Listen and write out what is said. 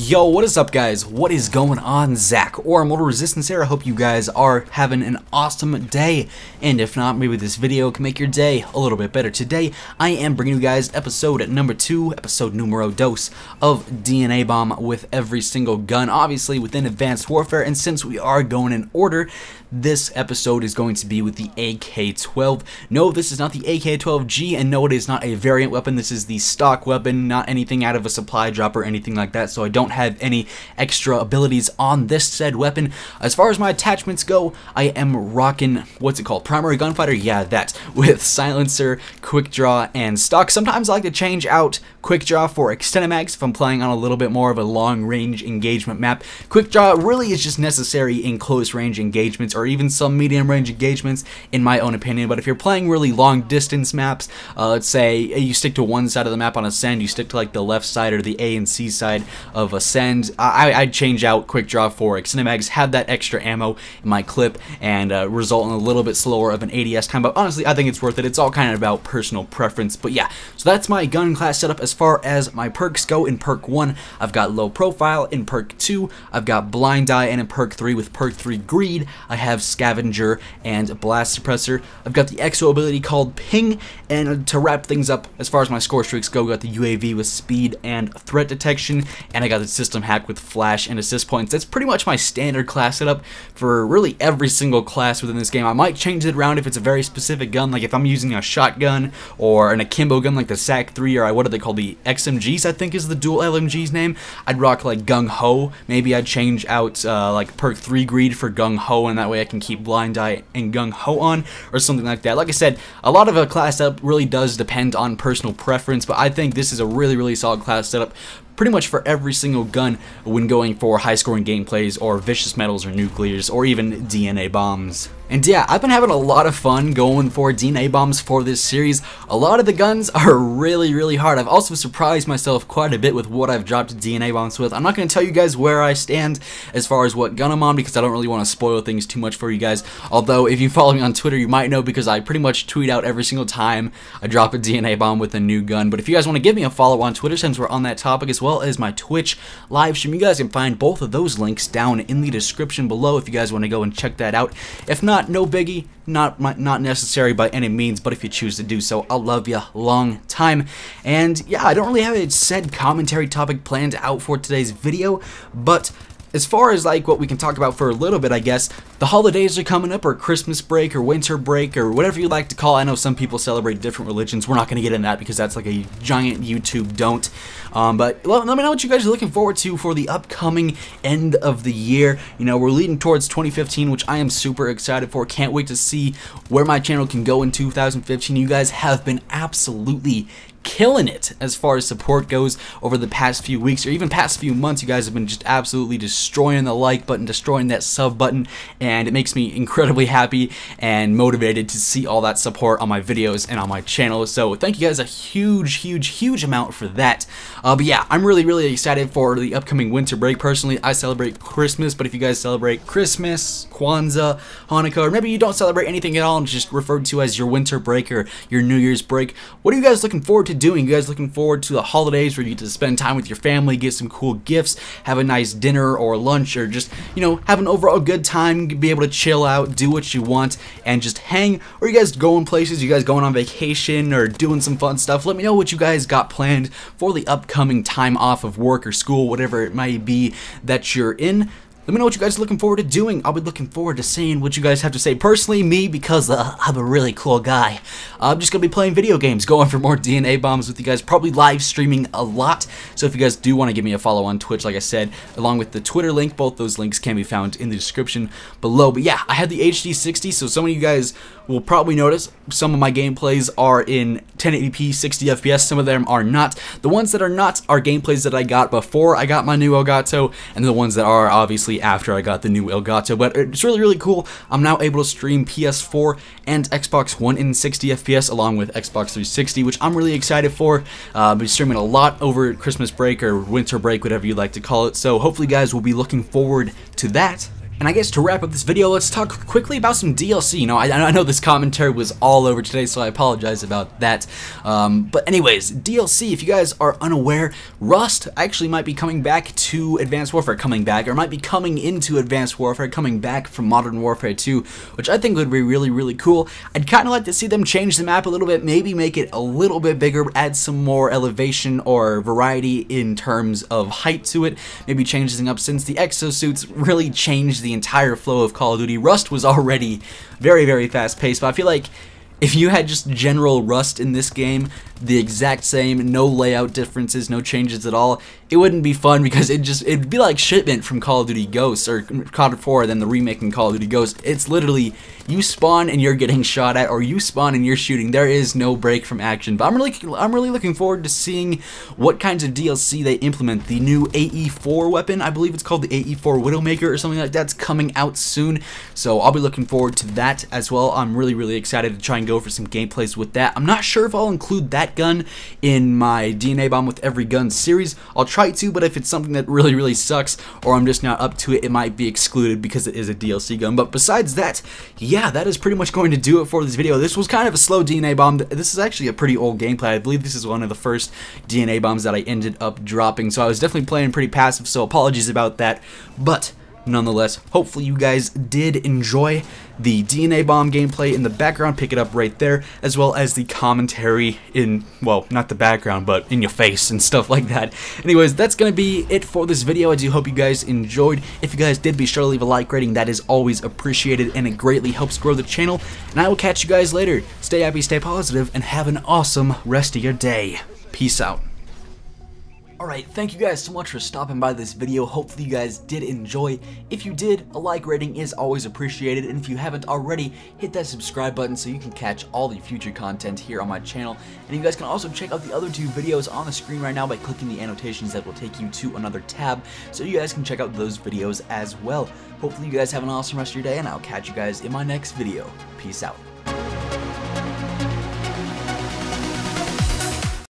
Yo, what is up guys? What is going on? Zach or Mortal Resistance here. I hope you guys are having an awesome day, and if not, maybe this video can make your day a little bit better. Today, I am bringing you guys episode number 2, episode numero dos of DNA Bomb with every single gun, obviously within Advanced Warfare, and since we are going in order, this episode is going to be with the AK-12. No, this is not the AK-12G, and no, it is not a variant weapon. This is the stock weapon, not anything out of a supply drop or anything like that, so I don't have any extra abilities on this said weapon. As far as my attachments go, I am rocking, what's it called, primary gunfighter? Yeah, that, with silencer, quick draw, and stock. Sometimes I like to change out quick draw for extended mags if I'm playing on a little bit more of a long range engagement map. Quick draw really is just necessary in close range engagements or even some medium range engagements in my own opinion, but if you're playing really long distance maps, let's say you stick to one side of the map on Ascend, you stick to like the left side or the A and C side of Ascend, I'd change out quick draw for extended mags, have that extra ammo in my clip, and result in a little bit slower of an ADS time, but honestly I think it's worth it. It's all kind of about personal preference. But yeah, so that's my gun class setup. As far as my perks go, in perk 1 I've got low profile, in perk 2 I've got blind eye, and in perk 3 with perk 3 greed I have scavenger and blast suppressor. I've got the exo ability called ping, and to wrap things up as far as my score streaks go, got the UAV with speed and threat detection, and I got the system hack with flash and assist points. That's pretty much my standard class setup for really every single class within this game. I might change it around if it's a very specific gun, like if I'm using a shotgun or an akimbo gun like the SAC-3, or what are they called, the XMGs I think is the dual LMG's name. I'd rock like gung ho. Maybe I'd change out like perk 3 greed for gung ho, and that way I can keep blind eye and gung ho on, or something like that. Like I said, a lot of a class setup really does depend on personal preference, but I think this is a really solid class setup pretty much for every single gun when going for high scoring gameplays or vicious metals or nuclears or even DNA bombs. And yeah, I've been having a lot of fun going for DNA bombs for this series. A lot of the guns are really hard. I've also surprised myself quite a bit with what I've dropped DNA bombs with. I'm not going to tell you guys where I stand as far as what gun I'm on because I don't really want to spoil things too much for you guys. Although if you follow me on Twitter, you might know because I pretty much tweet out every single time I drop a DNA bomb with a new gun. But if you guys want to give me a follow on Twitter, since we're on that topic, as well as my Twitch live stream, you guys can find both of those links down in the description below if you guys want to go and check that out. If not, no biggie, not necessary by any means, but if you choose to do so, I'll love you long time. And yeah, I don't really have a set commentary topic planned out for today's video, but as far as like what we can talk about for a little bit, I guess, the holidays are coming up, or Christmas break, or winter break, or whatever you like to call it. I know some people celebrate different religions. We're not going to get in that because that's like a giant YouTube don't. But let me know what you guys are looking forward to for the upcoming end of the year. You know, we're leading towards 2015, which I am super excited for. Can't wait to see where my channel can go in 2015. You guys have been absolutely killing it as far as support goes over the past few weeks or even past few months. You guys have been just absolutely destroying the like button, destroying that sub button, and it makes me incredibly happy and motivated to see all that support on my videos and on my channel. So thank you guys a huge amount for that. But yeah, I'm really excited for the upcoming winter break. Personally, I celebrate Christmas, but if you guys celebrate Christmas, Kwanzaa, Hanukkah, or maybe you don't celebrate anything at all and just referred to as your winter break or your New Year's break, what are you guys looking forward to doing? You guys looking forward to the holidays where you get to spend time with your family, get some cool gifts, have a nice dinner or lunch, or just, you know, have an overall good time, be able to chill out, do what you want, and just hang? Or you guys going places, you guys going on vacation or doing some fun stuff? Let me know what you guys got planned for the upcoming time off of work or school, whatever it might be that you're in. Let me know what you guys are looking forward to doing. I'll be looking forward to seeing what you guys have to say. Personally, me, because I'm a really cool guy, I'm just going to be playing video games, going for more DNA bombs with you guys, probably live streaming a lot. So if you guys do want to give me a follow on Twitch, like I said, along with the Twitter link, both those links can be found in the description below. But yeah, I had the HD60, so some of you guys will probably notice some of my gameplays are in 1080p 60 FPS, some of them are not. The ones that are not are gameplays that I got before I got my new Elgato, and the ones that are obviously after I got the new Elgato. But it's really cool. I'm now able to stream PS4 and Xbox One in 60 FPS along with Xbox 360, which I'm really excited for. I'll be streaming a lot over Christmas break or winter break, whatever you like to call it, so hopefully you guys will be looking forward to that. And I guess to wrap up this video, let's talk quickly about some DLC. You know, I know this commentary was all over today, so I apologize about that. But anyways, DLC, if you guys are unaware, Rust actually might be coming back to Advanced Warfare, or might be coming into Advanced Warfare, coming back from Modern Warfare 2, which I think would be really, really cool. I'd kind of like to see them change the map a little bit, maybe make it a little bit bigger, add some more elevation or variety in terms of height to it, maybe change things up since the exosuits really changed the entire flow of Call of Duty. Rust was already very, very fast-paced, but I feel like if you had just general Rust in this game, the exact same, no layout differences, no changes at all, it wouldn't be fun because it'd be like Shipment from Call of Duty Ghosts, or COD 4, then the remake in Call of Duty Ghosts. It's literally, you spawn and you're getting shot at, or you spawn and you're shooting. There is no break from action. But I'm really looking forward to seeing what kinds of DLC they implement. The new AE4 weapon, I believe it's called the AE4 Widowmaker or something like that's coming out soon. So I'll be looking forward to that as well. I'm really excited to try and go for some gameplays with that. I'm not sure if I'll include that gun in my DNA Bomb with Every Gun series. I'll try to, but if it's something that really sucks, or I'm just not up to it, it might be excluded because it is a DLC gun. But besides that, yeah, that is pretty much going to do it for this video. This was kind of a slow DNA Bomb. This is actually a pretty old gameplay. I believe this is one of the first DNA Bombs that I ended up dropping, so I was definitely playing pretty passive, so apologies about that. But nonetheless, hopefully you guys did enjoy the DNA Bomb gameplay in the background. Pick it up right there, as well as the commentary in, well, not the background, but in your face and stuff like that. Anyways, that's going to be it for this video. I do hope you guys enjoyed. If you guys did, be sure to leave a like rating. That is always appreciated, and it greatly helps grow the channel. And I will catch you guys later. Stay happy, stay positive, and have an awesome rest of your day. Peace out. Alright, thank you guys so much for stopping by this video. Hopefully you guys did enjoy. If you did, a like rating is always appreciated, and if you haven't already, hit that subscribe button so you can catch all the future content here on my channel. And you guys can also check out the other two videos on the screen right now by clicking the annotations that will take you to another tab, so you guys can check out those videos as well. Hopefully you guys have an awesome rest of your day, and I'll catch you guys in my next video. Peace out.